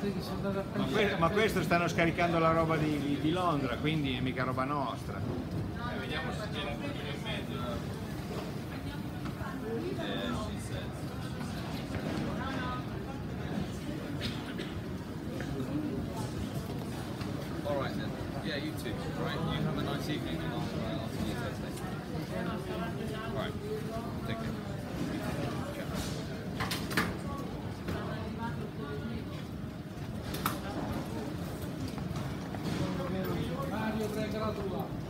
altri che sono andati a prendere. Ma questo stanno scaricando la roba di Londra, quindi è mica roba nostra. Vediamo se c'è la figlia in mezzo. All right then. Yeah, you too. Right. You have a nice evening, and I'll see you Thursday. All right. Take care. Mario, prega la tua.